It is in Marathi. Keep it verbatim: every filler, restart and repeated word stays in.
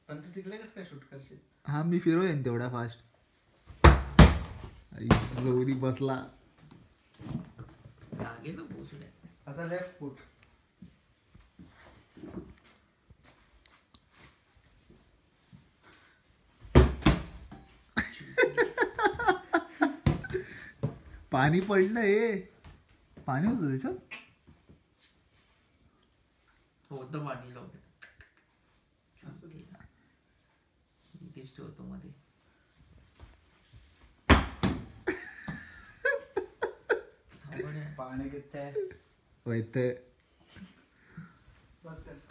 पण तू तिकडे कसं काय शूट करशील? हा मी फिरवेन तेवढा फास्ट. जोरी बसला. आता लेफ्ट फूट. पाणी पडलं हे. पाणी होतं त्याच्यात. होतं पाणी लावलं इथेच ठेवतो मध्ये. पाणी किती आहे? होतं. बस कर.